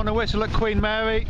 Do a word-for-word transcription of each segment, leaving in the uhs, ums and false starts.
the whistle at Queen Mary.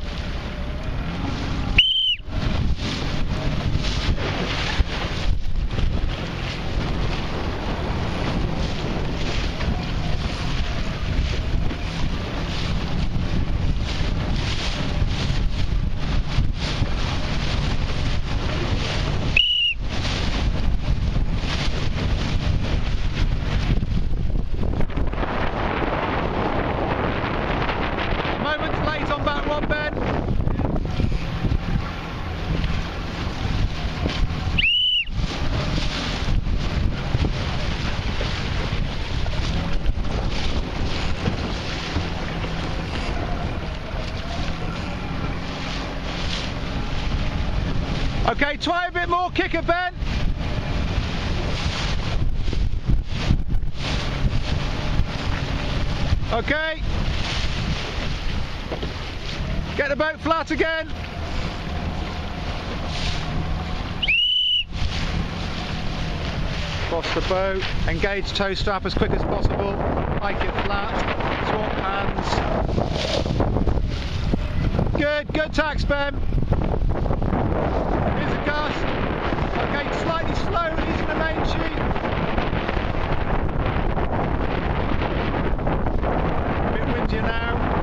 Okay, try a bit more kicker, Ben. Okay. Get the boat flat again. Cross the boat, engage tow strap as quick as possible, hike it flat, swap hands. Good, good tacks, Ben. Here's a gust. Okay, slightly slow using the main sheet. A bit windier now.